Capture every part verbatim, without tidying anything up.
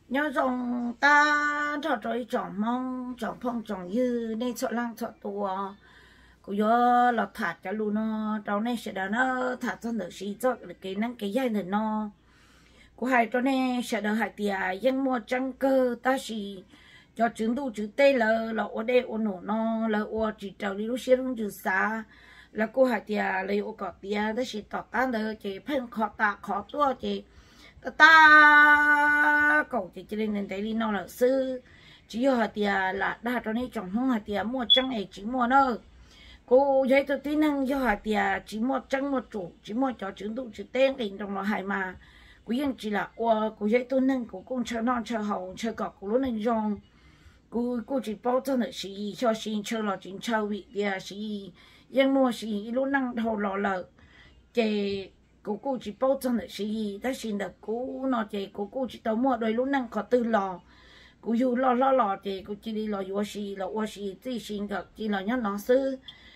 nhớ rằng ta cho trời chọn mong chọn phong chọn dư nên chọn lang chọn tua cô nhớ là thả cho luôn nó trong này sẽ đã nó thả cho được gì cho cái năng cái dây này nó cô hai cho nên sẽ được hai tia dân mua trăng cơ ta chỉ cho chứng đủ chữ tê là là ở đây ở nổ nó là ở chỉ trâu đi lúc xưa lúc chữ xa là cô hai tia lấy ở cọ tia đó chỉ tỏ ta được chỉ phân khó ta khó tua chỉ ta cậu chỉ cho nên thấy đi nó là sư chỉ có hai tia là đa cho nên chồng không hai tia mua trăng này chỉ mua nó cô giấy tôi tin năng cho hai tia chỉ mua trăng một chủ chỉ mua cho chứng đủ chữ tên thì trong nó hai mà cô yên chỉ là ô cô giấy tôi năng cô cũng chơi non chơi hậu chơi cọ cô luôn nên rong cô cô chỉ bao cho nó xí cho xí chơi là chính chơi vị tia xí yên mua xí luôn năng thầu lò lợ chị cô cô chỉ bao cho nó xí ta xin được cô nó chị cô cô chỉ tao mua đôi luôn năng có tư lò cô yêu lò lò lò chị cô chỉ đi lò yêu xí lò yêu xí chỉ xin được chỉ là nhớ nó sư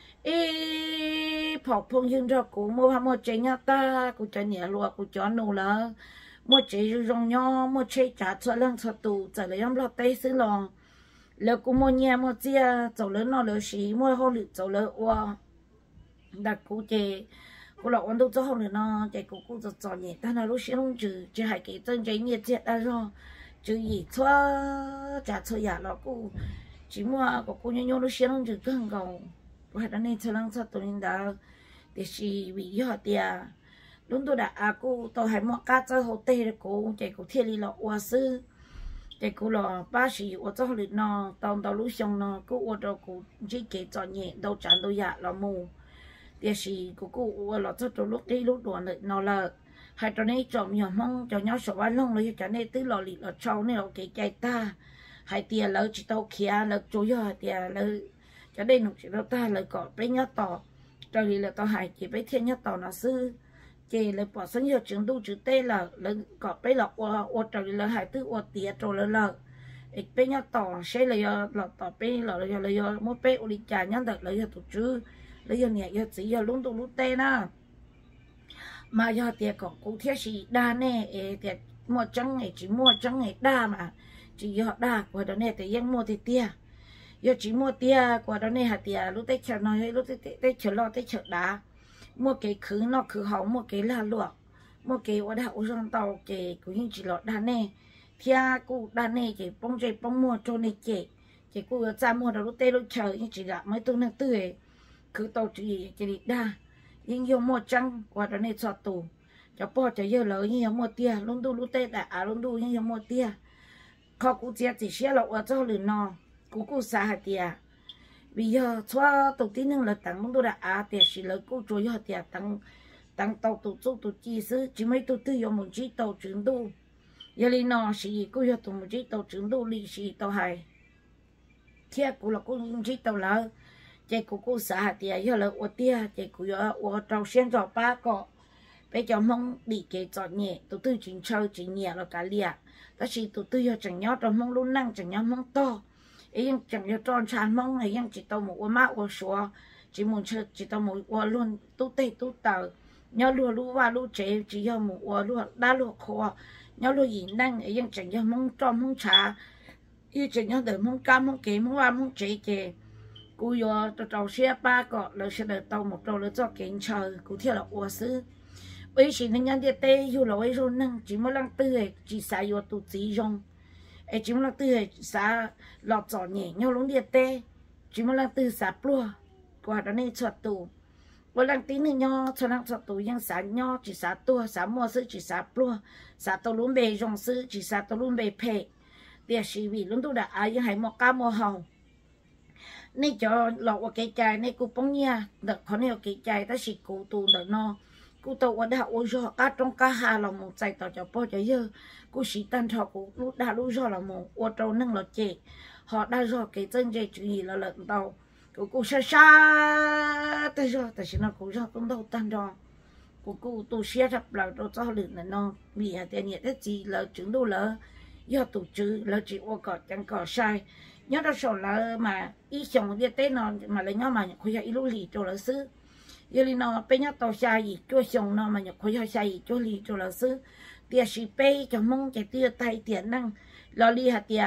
ê phọc phong dương cho cô mua mua chế nhau ta cô cho nhẹ lúa cô cho nô là mua chế rong nho mua chế trả cho lăng cho tù trả lấy em lo tay xứ lò lỡ cô mua nhà mua chia cháu lớn nó lỡ xí mua hô lự cháu lỡ qua đặt cô chế cô lọ ăn đâu cho hô lự nó chế cô cô cho cho nhẹ ta là lúc xí không trừ chế hai cái chân chế nhẹ chết ra rồi trừ gì cho trả cho nhà nó cô chỉ mua cô cô nhớ nhớ lúc xí không trừ cứ hàng cầu và đó nên cho lăng cho tôi nên đã để chỉ bị họ tia lúc tôi đã à cô tôi hay mua cá cho hồ tê để cô chạy cô thiên lý lọ hoa sư chạy cô lọ ba sĩ ở trong lịch nó tàu tàu lũ sông nó cô ở đó cô chỉ kể cho nhẹ đâu chán đâu dạ là mù để chỉ cô cô ở lọ cho tôi lúc đi lúc đuổi lại nó là hai cho nên chọn nhỏ mong cho nhau sợ bán lông lấy cho nên tứ lọ lịch lọ trâu này là cái chạy ta hai tia lỡ chỉ tàu kia lỡ chú giờ tia lỡ cho đây nó chỉ đâu ta lời cọ bé nhớ tỏ rồi thì là tao hại chỉ bé thiên nhớ tỏ nó sư chỉ là bỏ sân nhiều trường đu chữ tê là lời cọ bé là ô ô rồi là hại tư ô tiệt rồi là là bé nhớ tỏ sẽ là là tỏ bé là là là một bé ô đi trả nhớ được là tổ chứ là giờ nhẹ giờ chỉ giờ luôn tụ lúc tê na mà giờ tiệt cọ cũng thiết sĩ đa nè tiệt mua trắng này chỉ mua trắng này đa mà chỉ giờ đa của đó nè thì yên mua thì tia giờ chỉ mua tia qua đó này hạt tia lúc tết chợ nói lúc tết tết chợ lo tết chợ đá mua cái khứ nó khứ hỏng mua cái là luộc mua cái ở đảo trong tàu cái cũng như chỉ lọt đá nè thia cụ đá nè chỉ bông chơi bông mua cho này chị chị cụ ra mua đó lúc tết lúc chợ nhưng chỉ là mấy tuần năng tươi khứ tàu chỉ chỉ đi đa nhưng nhiều mua trắng qua đó này cho tù cho bỏ cho giờ lớn như mua tia lúc đu lúc tết đã à lúc đu nhưng mua tia họ cũng chỉ chỉ xe lọ ở cho lửa nò cô cô xa hạt tia bây giờ cho tổ tiên là tăng mong tôi đã à tia chỉ là cô chúa hạt tia tăng tăng tàu tổ chức tổ chi sư chỉ mấy tổ tư dùng một chiếc tàu trưởng đô giờ li nó chỉ cô giờ tổ một chiếc tàu trưởng đô li chỉ tàu hai thiệt cô là cô dùng chiếc tàu lớn chạy cô cô xa hạt tia giờ là ô tia chạy cô giờ ô tàu xuyên cho ba cọ bây giờ mong đi cái chọn nhẹ tổ tư chính chơi chính nhẹ là cả liệt đó chỉ tổ tư giờ chẳng nhớ trong mong luôn năng chẳng nhớ mong to ấy chẳng nhớ tròn tràn mong này nhưng chỉ tao một ô má ô xóa chỉ muốn chơi chỉ tao một ô luôn tu tê tu tờ nhớ lúa lúa và lúa chế chỉ nhớ một ô lúa đá lúa kho nhớ lúa gì năng ấy nhưng chẳng nhớ mong tròn mong trà ý chẳng nhớ được mong cam mong kế mong hoa mong chế chế cú giờ tao tao xe ba cọ rồi sẽ được tao một trâu rồi cho kiến chờ cú theo là ô sư ấy chỉ nên nhớ địa tê dù là ấy rồi năng chỉ mới lăng tươi chỉ xài vô tụ chỉ rong ấy chỉ muốn là từ xã lọt giỏ nhẹ nhau lúng điện tê chỉ muốn là từ xã plua qua đó này chọt tù qua lăng tí nữa nhau cho năng chọt tù nhưng xã nhau chỉ xã tua xã mua sư chỉ xã plua xã tàu lún bề rong sư chỉ xã tàu lún bề phê địa sĩ vì lún tu đã ai nhưng hay mua cá mua hồng này cho lọt qua cái chai này cụ bông nha được có nhiều cái chai ta chỉ cụ tù được no cụ tàu qua đạo ôi gió cá trong cá hà là một trái tàu cho bao giờ giờ cụ sĩ tan thọ cụ lúc đã lúc gió là một ô trâu nâng lọt chè họ đã gió cái chân dây chữ gì là lợn tàu cụ cụ xa xa tới gió tại sao nó cụ gió cũng đâu tan đo cụ cụ tu xe đập là đâu cho lợn là nó vì hạt tiền nhiệt gì là chứng đâu là do tổ chức là chỉ ô cọt chẳng cọt sai nhớ đó sổ là mà ý chồng đi tết nó mà lấy nhau mà khuyên ý lúc lì cho là sư giờ li nó bây giờ tàu xa gì cho chồng nó mà nhập khối xa gì cho lì cho là sư tia xì bê cho mong chạy tia tay tiền năng lo li hạt tia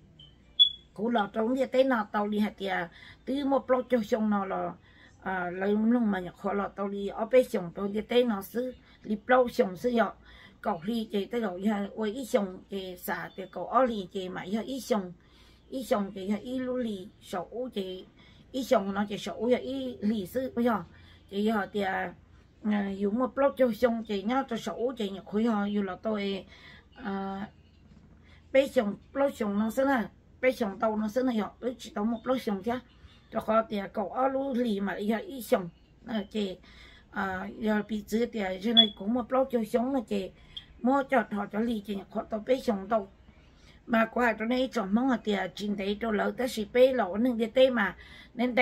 cú lọ trong tia tế nào tàu li hạt tia từ một lô cho xong nó là à lấy lúc mà nhập khó lọ tàu li ở bên xong trong tia tế nó xứ li lâu xong xứ dọ cậu li chạy tới rồi ha ôi ít xong chạy xả thì cậu ở li chạy mà ít xong ít xong chạy ha ít lú li sầu chạy ít xong nó chạy sầu ha ít lì xứ bây giờ chạy giờ tia dùng một lô cho xong chạy nhá cho sầu chạy nhập khối ho dù là tôi à bây xong lô xong nó sẽ là bây xong tàu nó sẽ là họ tôi chỉ tàu một lô xong chứ cho khó thì cậu ở lú lì mà giờ ít xong chạy à giờ bị giữ thì cho nên cũng một lô cho xong là chạy mua cho họ cho lì chạy nhập họ tàu bây xong tàu mà qua cho nên chọn món thì chín đấy cho lỡ tới xí bê lẩu nên cái tê mà nên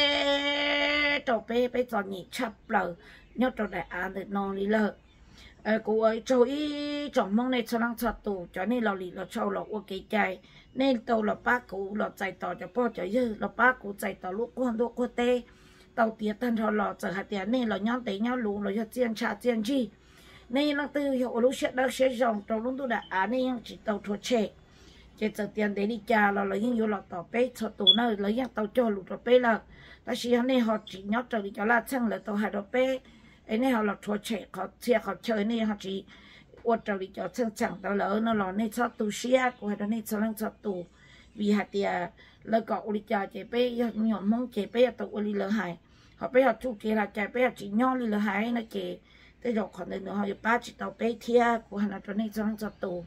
té cho bê bê cho nhị chập lỡ nhớ cho đại ăn được non đi lỡ cô ấy cho ý chọn món này cho năng chặt tủ cho nên là lì là cho là ok chạy nên tàu là bác cụ là chạy tàu cho bao cho dư là bác cụ chạy tàu lúc quan lúc quan tê tàu tiệt thân thọ lọ chờ hạt tiền nên là nhóm tế nhau lù là cho chiên trà chiên chi nên nó từ hiệu lúc sẽ đang sẽ dòng tàu lúc tôi đã ăn nên chỉ tàu thuộc trẻ chỉ chờ tiền để đi trả là lấy những lọ tàu bé cho tủ nơi lấy những tàu cho lù tàu bé là ta chỉ hắn này họ chỉ nhớ chờ đi cho là chăng là tàu hai tàu bé ấy này họ là thuộc trẻ họ chia họ chơi này họ chỉ uất chờ đi cho chăng chẳng tàu lỡ nó là này cho tủ xia của hai này cho năng cho tủ vì hạt tiền lấy cọ đi trả chế bé nhỏ mong chế bé tàu đi lỡ hại họ bé họ chú chế là chế bé chỉ nhỏ đi lỡ hại nó chế tới rồi còn nữa họ ba chỉ tàu bé thia của hai cho này cho năng cho tủ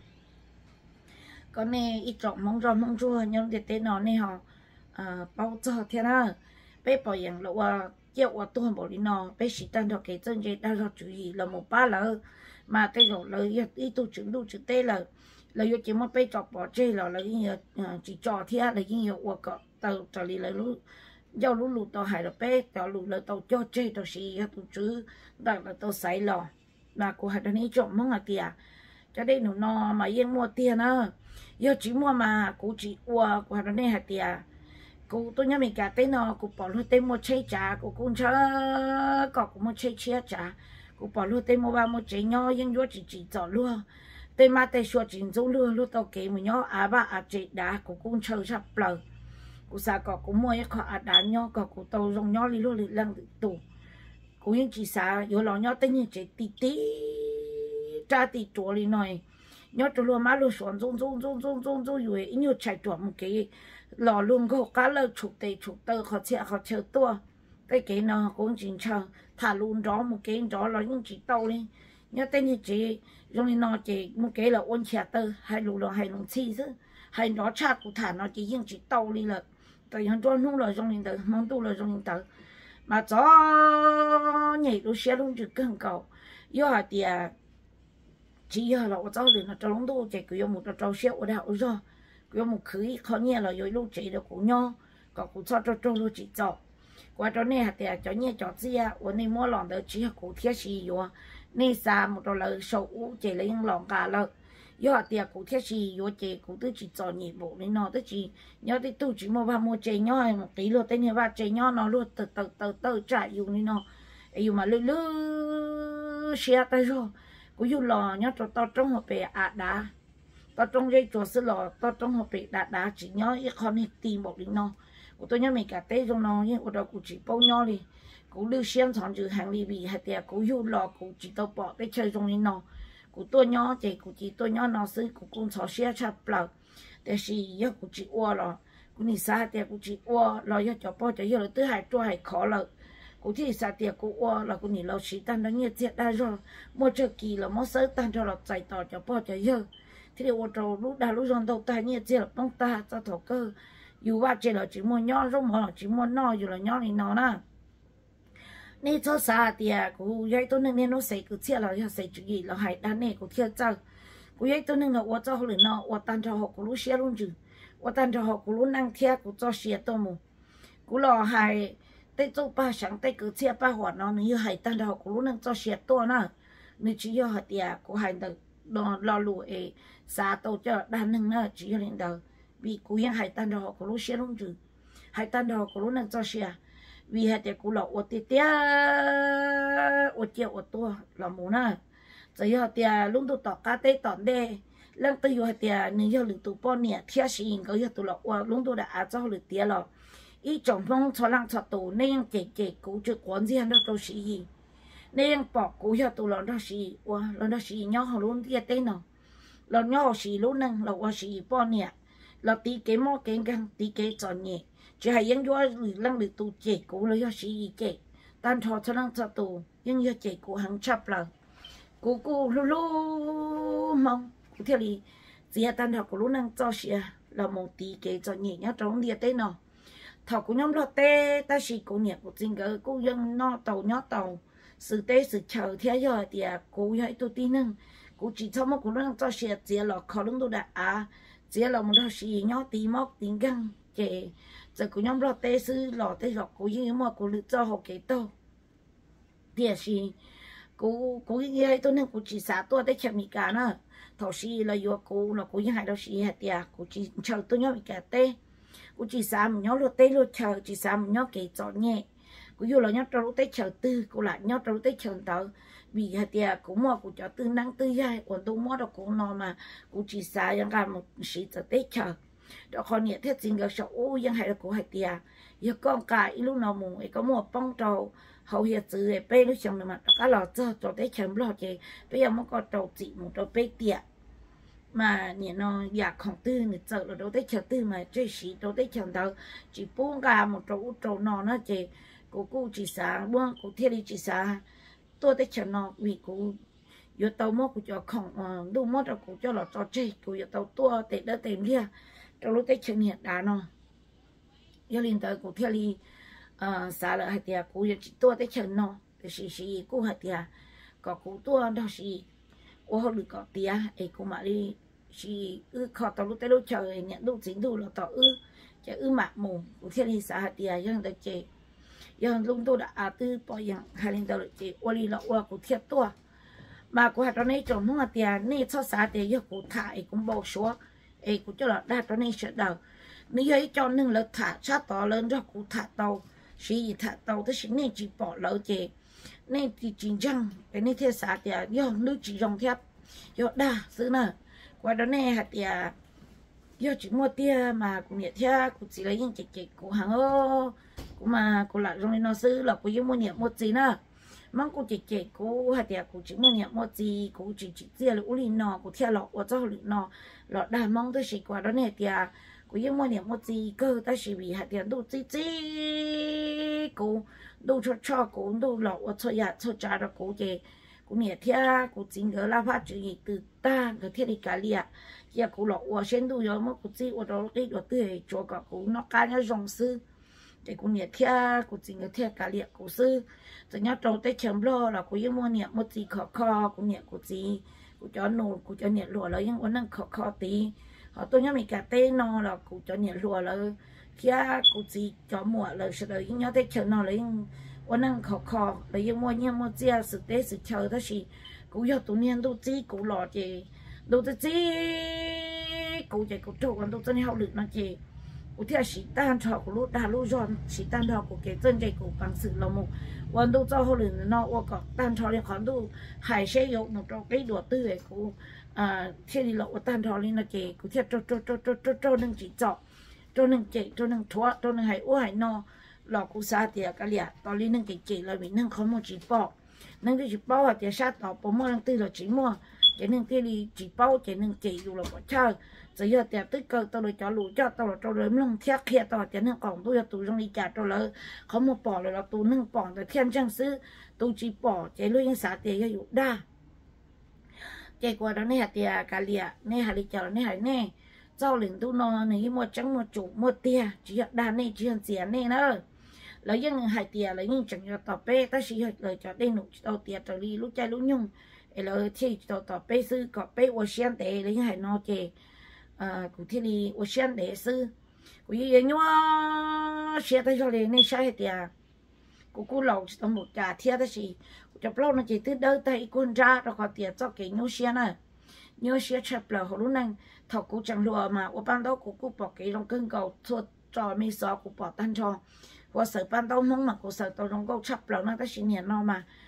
con này ít trọng mong rồi mong chua nhưng để tên nó này họ bao cho thế nào bé bảo养làว่าเกี่ยวว่าตัวบอกนี่เนาะbé chỉตั้งđược cái chân dây đang lo chú ý là một ba lợ mà cái rồi lời ít tu chứng tu chứng tê là lời chỉ một bé chọc bỏ chơi là lời chỉ trò thế là cái nhiều qua cọ tàu trở đi lời lú giao lú lú tàu hải là bé tàu lú lời tàu cho chơi tàu xì tu chứ đặc là tàu sấy lò mà của hai đứa này chọn mong là kìa cho đây nó nó mà yên mua tiền á giờ chỉ mua mà cụ chỉ qua qua đó này hạt tiền cụ tôi nhớ mình cả tên nó cụ bỏ luôn tên mua chơi trả cụ cũng chớ có cụ mua chơi chia trả cụ bỏ luôn tên mua ba mua chơi nhau nhưng vô chỉ chỉ chọn luôn tên mà tên xua chỉ dùng luôn luôn tao kể mình nhau à ba à chơi đá cụ cũng chơi sắp lờ cụ sao có cụ mua cái họ à đá nhau có cụ tao dùng nhau đi luôn đi lăng tủ cụ những chỉ sao vô lò nhau tên như chơi tí tí tra tí chuột đi nói nhớ cho luôn má luôn xuống rung rung rung rung rung rung rồi ít nhiều chạy chuột một cái lò luôn có cá lơ chụp tê chụp tơ họ chạy họ chơi tua cái cái nó cũng chỉ chờ thả luôn đó một cái đó là những chỉ tàu đi nhớ tên như chị rồi nó chỉ một cái là ôn chè tơ hay lù là hay lù chi chứ hay nó cha cụ thả nó chỉ những chỉ tàu đi là tại hắn cho nó là trong linh tử mong tu là trong linh tử mà cho nhảy đồ xe luôn chỉ cần cầu do hạt tiền chỉ giờ là ở trong liền là trong đó chạy cứ một trong xe ở đâu rồi cứ một khứ khó nghe là rồi lúc chạy được cũng nhau còn cũng cho cho trong lúc chỉ cho qua chỗ này hạt tiền cho nghe cho gì à ở đây mua lon được chỉ cũng thiết gì rồi nên xa một đồ là sầu chạy lấy những lon cả là do hạt tiền cũng thiết gì rồi chạy cũng tự chỉ cho nhị bộ nên nó tự chỉ nhớ tới tu chỉ mua ba mua chạy nhau một tí luôn tên như ba chạy nhau nó luôn từ từ từ từ chạy dùng nên nó dùng mà lư lư xe tay rồi cú yêu lò nhớ cho tao trong hộp bể à đá tao trong dây chuột sữa lò tao trong hộp bể đá đá chỉ nhớ cái con này tìm một đi nó của tôi nhớ mình cả tết trong nó nhưng của tôi cũng chỉ bao nhau đi cú lưu xiên chọn chữ hàng đi bị hạt tiền cú yêu lò cú chỉ tao bỏ cái chơi trong đi nó của tôi nhớ thì của chỉ tôi nhớ nó xứ của con chó xe chập lợnแต่是要của chỉ qua lò của你啥tiền của chỉ qua lò要cho bao cho yêu là thứ hai cho hai khó lợn cụ thì sao tiệc cụ qua là cụ nhìn lâu chỉ tan nó nhiệt tiệc đã rồi mua chơi kỳ là mua sớm tan cho là chạy tỏ cho bao cho dơ thì điều trâu lúc đã lúc rồi đầu ta nhiệt tiệc là bông ta cho thổ cơ dù ba chơi là chỉ mua nhỏ rồi mà chỉ mua no dù là nhỏ thì nó nè nên cho sao tiệc cụ dây tôi nên nó sẽ cứ tiệc là sẽ chữ gì là hay đan này cụ tiệc cho cụ dây tôi nên là qua cho họ liền nó qua tan cho họ cụ lúc xe luôn chứ qua tan cho họ cụ lúc năng tiệc cụ cho xe tôi mù cụ lò hay tây châu ba sáng tây cứ chia ba hoạt nó như hải tan đầu của lúc nâng cho xe to nè nếu chỉ do hạt tiền của hải đầu lo lo lụa ấy xa tàu cho đàn nâng nè chỉ do lên đầu vì của những hải tan đầu của lúc xe luôn chứ hải tan đầu của lúc nâng cho xe vì hạt tiền của lọ ô tê tê ô chiều ô to là mù nè giờ họ tia lúc tụ tọt cá tê tọt đê lần từ giờ tia nếu giờ lử tụ bao nhiêu thiệt gì có giờ tụ lọ qua lúc tụ đã ăn cho lử tia lọ ý chồng phong cho lăng cho tụ nên kể kể cú chưa quán gì nó đâu gì nên bỏ cú giờ tụ lọ đó gì qua lọ đó gì nhau họ luôn tia tên nào lọ nhau gì luôn nâng lọ qua gì bao nhiêu lọ tí cái mò cái găng tí cái tròn nhẹ chỉ hay những chỗ lăng lử tụ kể cú lọ giờ gì kể tan thọ cho lăng cho tụ nhưng giờ kể cú hàng chập lợ cú cú lu lu mong cú theo đi chỉ tan thọ cú lu nâng cho xia là một tí cái tròn nhẹ nhá trong tia tên nào thọ của nhóm lo tê ta chỉ của nhẹ của chính cái cô dân no tàu nhót tàu sự tê sự chờ theo giờ thì cô dạy tôi tin nâng cô chỉ cho một cô đang cho xe chỉ là khó lắm tôi đã à chỉ là một đó chỉ nhót tí móc tí găng kể giờ của nhóm lo tê sư lọ tê lọ cô như mà cô lựa cho họ kể to thì chỉ cô cô dạy tôi nâng cô chỉ xả tôi tê chậm gì cả nữa thọ chỉ là do cô là cô như hai đó chỉ hạt tiệt cô chỉ chờ tôi nhót cả tê cô chỉ xám nhớ lúc tết lúc chờ chỉ xám nhớ cái chọn nhẹ cô yêu là nhớ trong lúc tết chờ tư cô lại nhớ trong lúc tết chờ tới vì hạt tiệt cũng mua cô cho tư năng tư dai còn tôi mua được cô nó mà cô chỉ xá yang cả một sĩ giờ tết chờ đó còn nhẹ thế chính cái số ô yang hay là cô hạt tiệt giờ con cái lúc nào mùng ấy có mua bông trầu hậu hiện từ ấy bé lúc chồng mà đó cá lò cho cho tết chờ lò chơi bây giờ mới có trầu chị một trầu bé tiệt mà nhỉ nó giặc không tư người sợ là đâu tới chờ tư mà chơi xí đâu tới chờ đâu chỉ buông cả một chỗ chỗ nọ nó chỉ cô cô chỉ sáng buông cô thiết đi chỉ sáng tôi tới chờ nó vì cô giờ tàu mất cô cho không đủ mất rồi cô cho là cho chơi cô giờ tàu tua để đỡ tiền kia trong lúc tới chờ nhiệt đá nó giờ liền tới cô thiết đi xả lại hạt tiệt cô giờ chỉ tua tới chờ nó để xí xí cô hạt tiệt có cô tua đó xí ô họ được có tia ấy cũng mà đi chỉ ư khó tao lúc tới lúc trời nhận lúc chính đủ là tao ư chỉ ư mạ mù của thiên lý xã tia dân tới chế dân lúc tôi đã à tư bỏ yang hai linh tao được chế ô li là ô của thiệt tua mà của hạt này trồng không là tia này cho xã tia giờ của thải cũng bầu số ấy cũng cho là đa cho này sẽ đầu nếu ấy cho nên là thả sát to lớn cho của thả tàu chỉ thả tàu tới chính này chỉ bỏ lỡ chế nên thì chính rằng cái này theo xã thì do nước chỉ dòng thép do đa xứ nè qua đó này hạt thì do chỉ mua tia mà cũng nhận theo cũng chỉ lấy những chỉ chỉ của hàng ô cũng mà cũng lại trong nó xứ là cũng mua nhận một gì nữa mong cũng chỉ chỉ cũng hạt thì cũng chỉ mua nhận một gì cũng chỉ chỉ tia là uli nọ cũng theo lọ của cho lọ nọ lọ đa mong tôi chỉ qua đó này thì cũng mua nhận một gì cơ ta chỉ vì hạt thì đủ chi chi cũng đủ cho cho cũng đủ lọ ở cho nhà cho cha đó cũng vậy cũng nhẹ thia cũng chính cái là phát triển từ ta cái thiết đi cả lia giờ cũng lọ ở trên đủ rồi mà cũng chỉ ở đó cái đó tươi cho cả cũng nó cá nhau rong sư để cũng nhẹ thia cũng chính cái thia cả lia cũng sư rồi nhớ trâu tết chấm lo là cũng yêu mua nhẹ một gì khó khó cũng nhẹ cũng gì cũng cho nổ cũng cho nhẹ lụa là những con năng khó khó tí họ tôi nhớ mình cả tê nó là cũng cho nhẹ lụa là kia cũng chỉ cho mùa là sẽ là những nhớ tết chấm nó lấyวันนั้นเขาคอเลยยังมัวยังมัวเจียสุดเตสุดเชอทั้งสี่กูยอดตัวเนียนดูจีกูหล่อเจดูจีกูเจกูโจกันดูจนเขาหลุดนะเจกูเที่ยวสีต้านชอกูรู้ดารู้ย้อนสีต้านชอกูเกจนใจกูฟังสื่อเราหมู่วันดูเจ้าเขาหลุดเนาะว่าก็ต้านชอเรียกขอดูหายเชยยกหนูโจกไอ้ดัวตื้อไอ้กูอ่าเที่ยวดีหลอกว่าต้านชอเลยนะเจกูเที่ยวโจโจโจโจโจโจหนึ่งจีเจาะโจหนึ่งเจโจหนึ่งทั่วโจหนึ่งหายอ้วนหายนอหลอกกูซาเตียกันเลยตอนนี้นั่งเก๋ๆเลยมีนั่งเขาโมจีปอนั่งที่จีปอว่าเตียชาต่อปมอนั่งตีเราจีมัวเจนั่งตีลีจีปอเจนั่งเก๋อยู่เราก็เช่าจะเยอะเตียตึกเกิดตัวเลยจอหลุดจอตัวเราตัวเลยไม่ลงเทียบเคียต่อเจนั่งกล่องตัวตัวตรงนี้จ่าตัวเลยเขาโมปอเลยเราตัวนั่งปองแต่เทียนจังซื้อตัวจีปอเจลุยยังสาเตียอยู่ได้เจกว่าเราเนี่ยเตียกันเลยเนี่ยหาลิจอเนี่ยหาเนี่ยเจ้าหลิงตัวนอนนี่มัวจังมัวจุมัวเตียจีด้านนี่จีเสียเนี่ยเนอะแล้วยังหายเตียแล้วยังจังจะต่อเป้แต่สิเลยจะได้หนุต่อเตียจะรีรู้ใจรู้ยุ่งไอ้เราที่ต่อต่อเป้ซื้อก็เป้วัวเชียนเตะแล้วยังหายนอเจอ่ากูที่รีวัวเชียนเตะซื้อกูยังยัวเชียแต่ชอบเลยนี่ใช่เตียกูกูหลอกต้องหมดจ่าเทียแต่สิกูจะปล้นมันจีตื้อเดินแต่อีกุนจ้าเราขอเตียเจ้าเก่งยัวเชียน่ะยัวเชียชับเลยเขารู้นั่งถกกูจังรัวมาว่าบ้านเรากูกูบอกเกลงกึ่งเก่าทวดจอมีซอกูปอดตั้นชอว่าเสือปั้นเต้าห้องมากูเสือตัวน้องก็ชับเราหน้าตาชิเนียนนอมา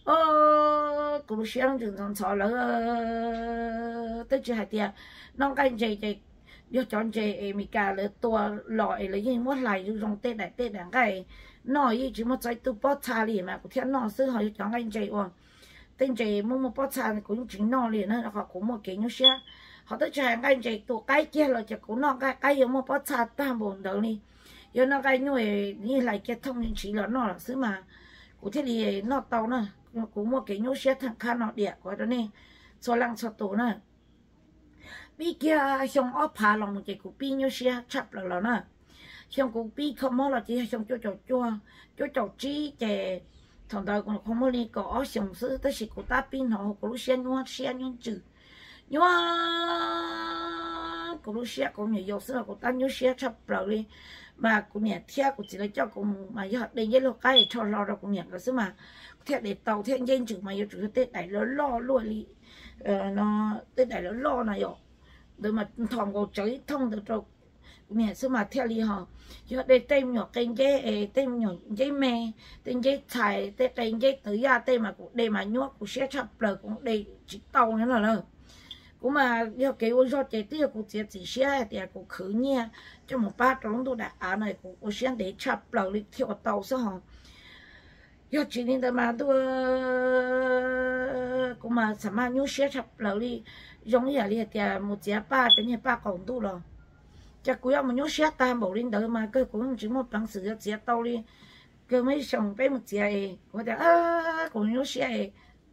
ơ cũng sáng chừng thằng chó lỡ tới chỉ hai tia nó cái gì gì do chọn gì mình cả là tua loại là gì muốn lại dùng dùng tết đại tết đằng cái nói chỉ một trái tu bó cha liền mà cũng theo nó xứ họ chọn cái gì à tên gì mua một bó cha cũng chỉ nó liền nữa họ cũng một cái nhau xe họ tới chọn cái gì tu cái kia là chỉ cũng nó cái cái một bó cha tam bốn đầu đi do nó cái nuôi như lại cái thông chỉ là nó là xứ mà cũng thế thì nó tàu nữa cũng một cái nhau xe thằng khăn nó đẹp quá đó nè cho lăng cho tổ nữa bây giờ xong ốp phá lòng một cái cũng bi nhau xe chập là nó nè xong cũng bi không mất là chỉ xong cho cho cho cho cho chi cái thằng đó còn không có đi có xong sự tới chỉ cũng ta pin họ cũng xe nhau xe nhau chữ nhau cũng xe cũng nhiều nhiều sự cũng ta nhau xe chập rồi đi mà cũng nhẹ theo cũng chỉ là cho cũng mà giờ đây cái lúc cái cho lo rồi cũng nhẹ cái sự mà theo để tàu theo dân chữ mà giờ chủ tết đại nó lo luôn đi nó tết đại nó lo này rồi rồi mà thòng cổ chơi thông được rồi mẹ sao mà theo đi họ giờ đây tên nhỏ tên dây tên nhỏ dây mè tên dây xài tên tên dây tự ra tên mà cũng đây mà nhốt cũng sẽ chập rồi cũng đây chỉ tàu nữa là rồi cũng mà giờ cái ô do cái tiêu cũng chỉ chỉ xe thì cũng khử nhẹ cho một ba trống tôi đã à này cũng cũng sẽ để chập rồi đi theo tàu sao họ giờ chỉ nên mà tôi cũng mà sao mà nhốt xe chập rồi đi giống như là thì một chiếc ba cái như ba còn tu rồi chắc cũng một nhốt xe ta bảo lên đó mà cái cũng chỉ một bằng sự chiếc tàu đi cái mấy xong cái một chiếc có thể à cũng nhốt xe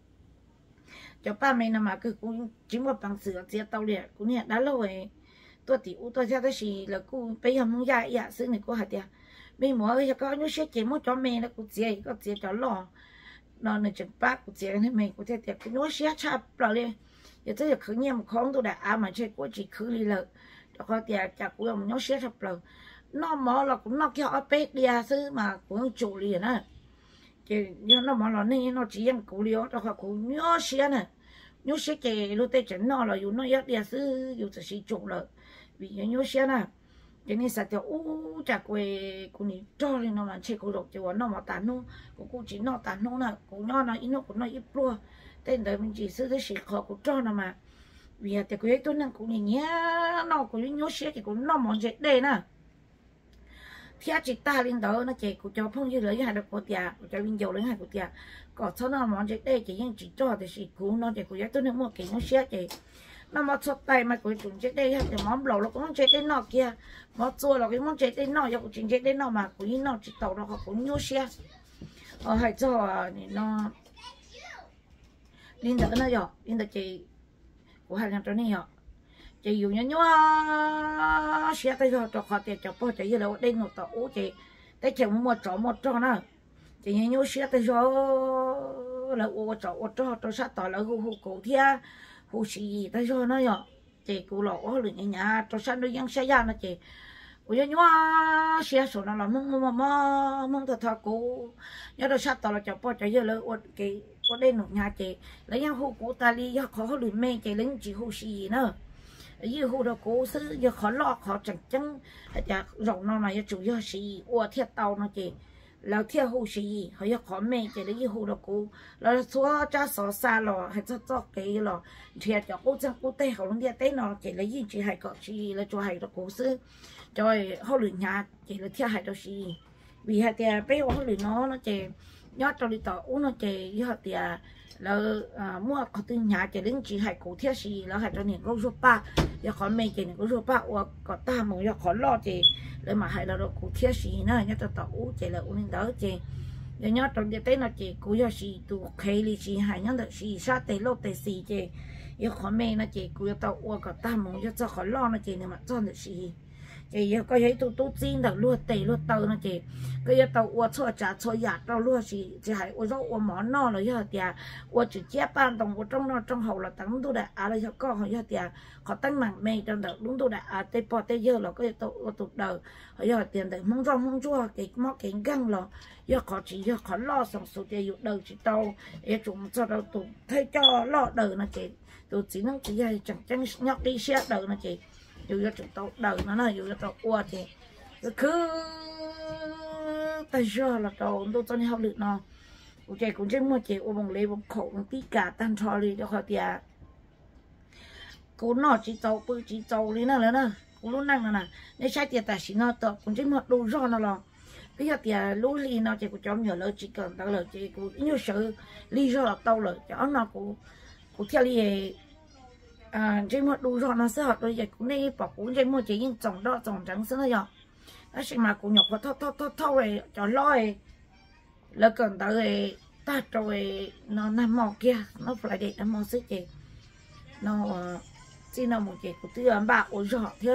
cho ba mẹ mà cái cũng chỉ một bằng sự chiếc tàu đi cũng như đã lâu rồi tôi thì tôi theo cái gì là cô bây giờ muốn ra dạ xứ này cô hạt tiền bây mỗi cái có nhốt xe chỉ một cho mẹ nó cũng chiếc có chiếc cho lo nó là chừng bác của chiếc này mình cũng theo tiền cái nhốt xe chập rồi đi giờ tới giờ khử nhiên một con tôi đã à mà chơi của chị khử đi lợi đó có tiền chả của ông nhớ xe sập rồi nó mỏ là cũng nó kia ở bếp đi à chứ mà cũng chủ liền á thì nhớ nó mỏ là này nó chỉ ăn củ liu đó họ cũng nhớ xe này nhớ xe cái lúc tết chấn nó là dù nó ít đi à chứ dù chỉ sử dụng rồi vì nhớ xe này cho nên sao thì u chả quê cũng đi cho nên nó mà chơi củ độc chứ nó mà tàn nó cũng cũng chỉ nó tàn nó là cũng nó nó ít nó cũng nó ít luôn tên đời mình chỉ sử cái sự khó cũng cho nó mà vì thì cái tôi năng cũng nhìn nhá nó cũng nhớ xe thì cũng nó mòn chết đây nè theo chị ta lên đó nó chỉ cũng cho phong như lấy hai đứa của tiệt cho viên dầu lấy hai của tiệt còn sau nó mòn chết đây chỉ nhưng chỉ cho thì chỉ cũng nó chỉ cũng tôi năng mua cái nhớ xe thì nó mà xuất tay mà cũng cũng chết đây thì món lẩu nó cũng chết đây nọ kia món chua là cái món chết đây nọ cũng chính chết đây nọ mà cũng nó chỉ tàu nó cũng nhớ xe ở hai cho nó lên đó nó rồi lên đó chị của hai lần trước này họ chị dùng nhớ nhớ xe tay rồi cho họ tiền cho bao chị giờ đây một tàu chị tay chị một chỗ một chỗ nữa chị nhớ nhớ xe tay rồi là ô chỗ ô chỗ cho sát tàu là hú hú cổ thia hú xì tay rồi nó rồi chị cụ lỗ lười nhà nhà cho sát đôi giang xe ra nó chị cô nhớ nhớ xe số nó là mông mông mông mông thật thật cô nhớ cho sát tàu là cho bao chị giờ là ô cái có đây một nhà chị lấy nhau hú cụ ta đi do khó lười mê chị lấy chỉ hú xì nữa như hú đó cố sư giờ khó lọ khó chẳng chẳng chả rộng nó này chủ yếu xì ô thiệt tàu nó chị là thiệt hú xì họ giờ khó mê chị lấy hú đó cố là xóa cha xóa xa lò hay cho cho cái lò thiệt cho cố chẳng cố tê họ luôn đi tê nó chị lấy gì chị hay có xì là cho hay đó cố sư rồi họ lười nhà chị là thiệt hay đó xì vì hay thì bé họ lười nó nó chị nhớ cho đi tàu uống nó chị với họ thì là mua có tin nhà chị đến chị hay cố thiết gì là hay cho những câu số ba giờ khó mấy chị những câu số ba hoặc có ta muốn giờ khó lo chị để mà hay là đồ cố thiết gì nữa nhớ cho tàu uống chị là uống đỡ chị giờ nhớ trong địa tây là chị cố giờ chị tụ khai đi chị hay nhớ được chị sát tây lô tây xì chị giờ khó mấy là chị cố giờ tàu uống có ta muốn giờ cho khó lo là chị nhưng mà cho được chị chị giờ có thấy tụ tụ tin được luôn tây luôn tàu nó chị cái giờ tàu uống cho trả cho giả tàu luôn chị chị hay uống rau uống món no rồi giờ thì uống chỉ chế ban đồng uống trong nó trong hậu là tăng tôi đã à là cho con họ giờ thì họ tăng mạng mê trong đợt đúng tôi đã à tây po tây giờ là cái tàu uống tụt đầu họ giờ tiền để mong rong mong chua cái móc cái găng là giờ họ chỉ giờ họ lo xong số tiền dụ đầu chỉ tàu để chúng cho đầu tụt thay cho lo đầu nó chị tụt chỉ nó chỉ là chẳng chẳng nhóc đi xe đầu nó chị dù cho chúng tôi đầu nó là dù cho tôi qua thì cứ tay giờ là đầu tôi cho nên học được nó cụ chơi cũng chơi mua chơi ô bông lấy bông khẩu bông tí cả tan cho đi cho họ tiệt cụ nó chỉ trâu bự chỉ trâu đi nữa nữa cụ lúc năng nè nếu sai tiệt ta chỉ nó tập cũng chơi mua đồ rau nó lo cái giờ tiệt lúc li nó chơi cụ cho nhiều lời chỉ cần tao lời chơi cụ nhiều sự li rau là tao lời cho nó cụ cụ theo li à chơi mua đồ rau nó sẽ học rồi giờ cũng đi bỏ cũng chơi mua chơi những trồng đó trồng trắng xứ rồi đó chỉ mà cụ nhọc vào thâu thâu thâu thâu rồi cho lôi lỡ cần tới rồi ta rồi nó nằm mò kia nó phải để nằm mò sức chị nó chỉ nó một chị của tư ấm bạc ôi giỏi thế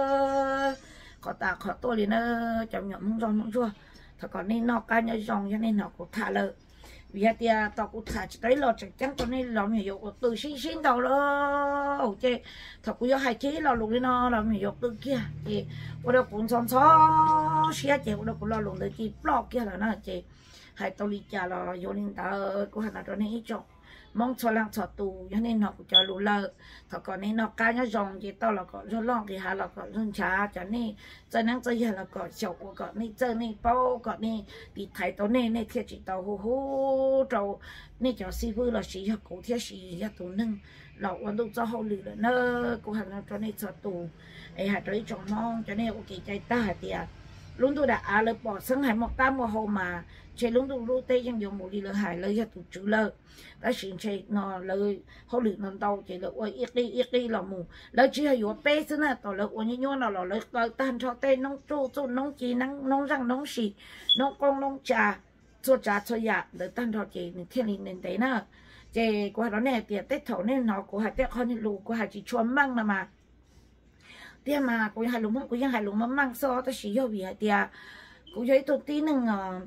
có ta khó tôi thì nó chậm nhậm không giòn không chua thật còn nên nó cá nhau giòn cho nên nó cũng thả lợ vì thì tao cũng thả chỉ tới lọt chắc chắn cho nên làm nhiều dụng từ xin xin đầu đó ồ chị thật cũng có hai chế là luôn đi nó làm nhiều dụng từ kia thì ở đâu cũng xóm xó xía chị ở đâu cũng lo luôn từ chị blog kia là nó chị hai tao đi chả là vô linh ta của hắn là cho nên cho mong cho lăng cho tù cho nên họ cũng cho lù lợ thật còn nên nó cá nhau giòn thì tao là có cho lon thì hà là có run chả cho nên cho nên cho là có chậu có nên chơi nên bao có nên bị thái tao nên nên thiệt chỉ tao hú hú trâu nên cho sư phụ là sĩ học cổ thiệt sĩ học tù nâng lọ quan đâu cho hậu lử nữa của hắn là cho nên cho tù ấy hạt tới cho mong cho nên ok chạy ta thì luôn tôi đã à lời bỏ sân hải một tam một hồ mà chơi luôn tôi luôn tây trong dùng một đi lời hải lời cho tụt chữ lời đã xin chơi nó lời hậu lử nó đâu chơi lời ôi ít đi ít đi là mù lời chỉ hay vô bé xí nè tao lời ôi như nhau nào là lời lời tan cho tây nông trâu trâu nông chi nông nông răng nông xì nông con nông trà cho trà cho dạ lời tan cho chơi nên thiên linh nên đấy nè chơi qua đó nè tiền tết thổ nên nó của hai tết con như lù của hai chỉ chuồn măng là mà tia mà cũng hai lùng cũng hai lùng mắm măng so tôi chỉ cho vì hai tia cũng thấy tôi tí nưng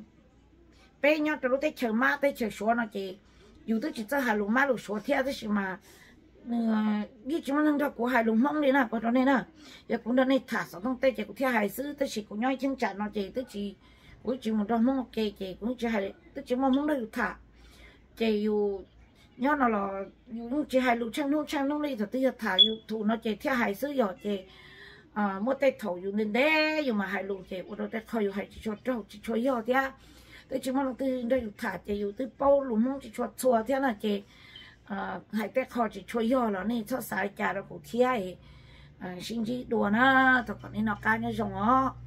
bé nhau từ lúc tới chờ má tới chờ số nó chỉ dù tôi chỉ cho hai lùng má lùng số theo tôi chỉ mà như chúng nó cho của hai lùng mắm đi nè có đó này nè giờ cũng đó này thả xuống trong tay chỉ cũng theo hai xứ tôi chỉ cũng nhoi chân chặt nó chỉ tôi chỉ cũng chỉ một đòn mông ok chỉ cũng chỉ hai tôi chỉ mong muốn được thả chỉ dù nhớ nó là dù chỉ hai lùng trang nông trang nông đi thì tôi thả dù thủ nó chỉ theo hai xứ rồi chỉ à mua tay thầu dùng nên đế dùng mà hai lù chị ở đâu tay thầu dùng hai chỉ cho trâu chỉ cho yêu thế tôi chỉ mong từ đây dùng thả chị dùng từ bao lù mong chỉ cho chua thế là chị à hai tay thầu chỉ cho yêu là nên cho sai trả được của thiệt à xin chỉ đùa na thật còn nên nó cá nhau dùng ó